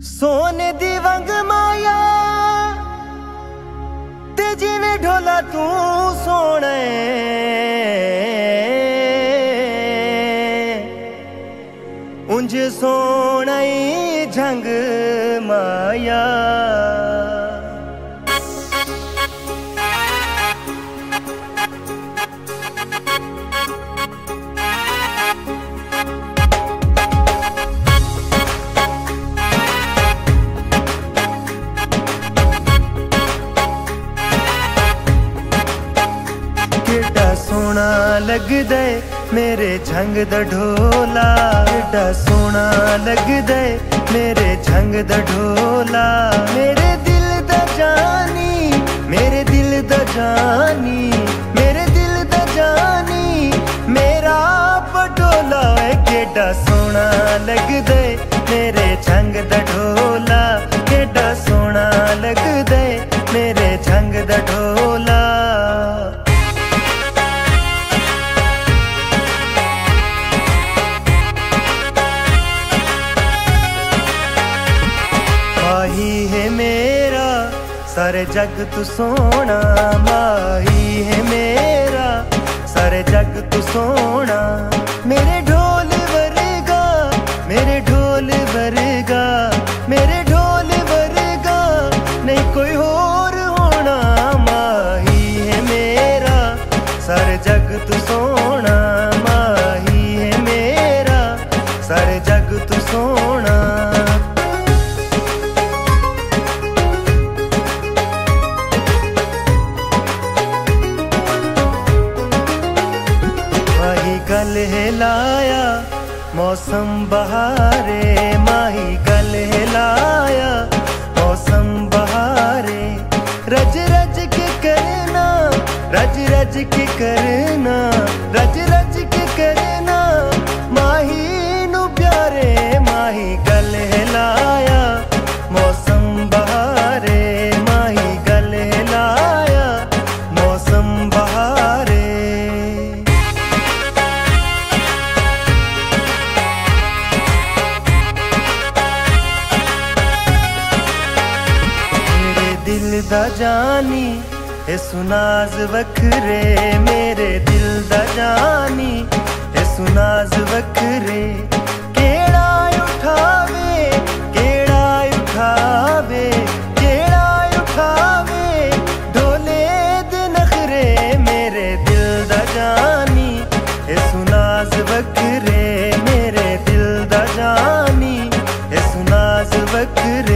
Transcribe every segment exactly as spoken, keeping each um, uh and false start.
सोने दी वंग माया ते जिवें ढोला तू सोने उंज सोना ही झंग माया। केड़ा सोना लगदा मेरे झंग दा ढोला, केड़ा सोना लगदा मेरे झंग दा ढोला। मेरे दिल दा जानी, मेरे दिल दा जानी, मेरे दिल दा जानी मेरा पटोला। केड़ा सोना लगदा मेरे झंग दा ढोला, केड़ा सोना लगदा मेरे झंग दा ढोला। माही है मेरा सारे जग तू सोना, माही है मेरा सारे जग तू सोना। मेरे ढोल वर्गा, मेरे ढोल वर्गा, मेरे ढोल वर्गा नहीं कोई और होना। माही है मेरा सारे जग तू सोना, माही है मेरा सारे जग तू सोना। गल हिलाया मौसम बहारे, माही गल हिलाया मौसम बहारे। रज रज के करना, रज रज के करना, रज रज के करना माही नू प्यारे। माही गल हिलाया मौसम बहारे, माही गल हिलाया मौसम बहारे। दिल दा जानी ए सुनाज वखरे, मेरे दिल दा जानी ए सुनाज वखरे। केड़ा उठावे, केड़ा उठावे, केड़ा उठावे ढोले दे नखरे। मेरे दिल दा जानी ए सुनाज वखरे, मेरे दिल दा जानी ए सुनाज वखरे।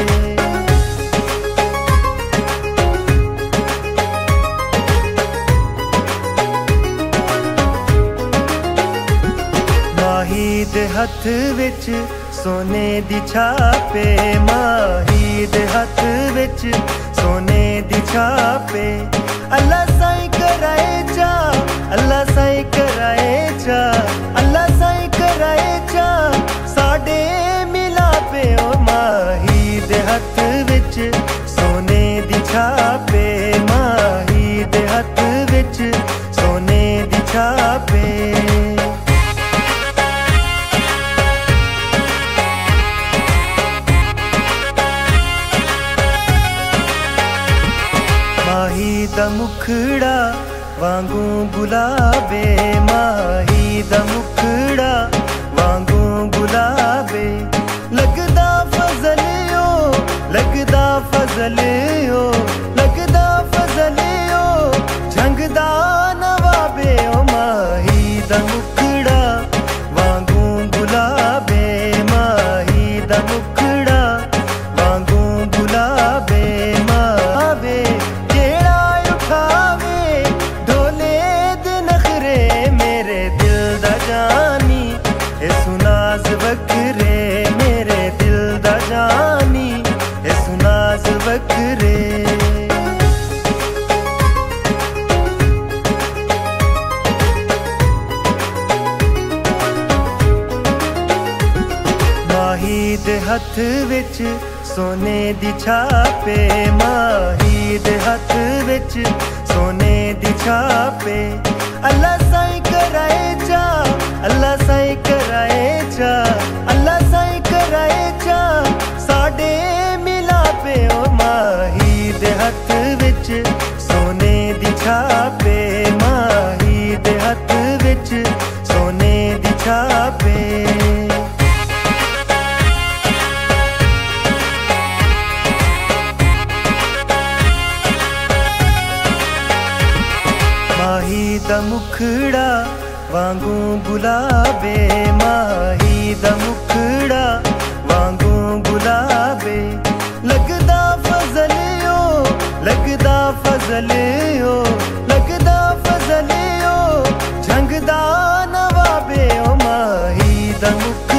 माही दे हथ विच सोने दी छापे, माही दे हथ विच सोने दी छापे। अल्लाह साईं कराए चा, अल्लाह साईं कराए चा, अल्लाह साईं कराए चा साडे मिलापे। ओ माही दे हथ विच सोने दी छापे, माही दे हथ विच सोने दी छापे। माही दा मुखड़ा वांगू गुलाबे, माही दा मुखड़ा वांगू गुलाबे। लगदा फजलियो, लगदा फजलियो, लगदा फजलियो झंगदा नवाबे। ओ माही दा मुखड़ा वांगू गुलाबे, माही दा मुखड़ा वांगू गुलाबे। मावे वखरे, मेरे दिल दा जानी ए सुनाज वखरे। माही दे हथ विच सोने दी छापे, माही दे हथ विच सोने दी छापे। अल्लाह साईं कराए चा, अल्लाह साईं कराए चा, अल्लाह साईं कराए चा। माही दा मुखड़ा वांगू गुलाबे, माही दा मुखड़ा वांगू गुलाबे, लगदा फजलियो लगदा फजलियो लगदा फजलियो झंगदा नवाबे ओ माही दा मुखड़ा।